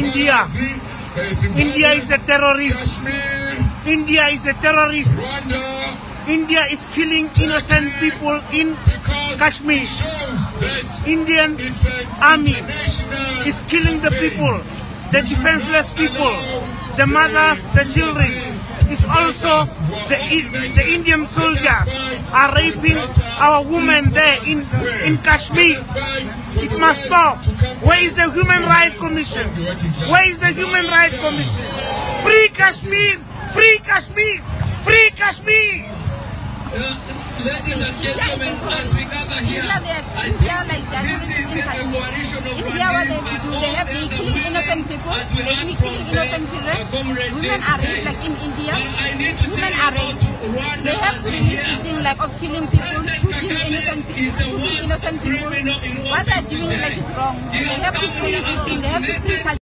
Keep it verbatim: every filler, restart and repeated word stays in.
India. India is a terrorist. India is a terrorist. India is killing innocent people in Kashmir. Indian army is killing the people, the defenseless people, the mothers, the children. It's also the, the Indian soldiers are raping our women there in, in Kashmir. It must stop. Where is the Human Rights Commission? Where is the Human Rights Commission? Free Kashmir! Free Kashmir! Free Kashmir! Uh, ladies and gentlemen, as we gather here, I, this is a coalition of Rwandese and all the other women, as we heard from the comrade women are raped like in India. But I need to Women tell are you raped. about Rwanda They have as to we be hear. this like of killing people, President shooting Kagame innocent people, is the shooting worst innocent people. criminal in What office they're doing today. like is wrong. He They has have to come free here this thing. They have to free assassinated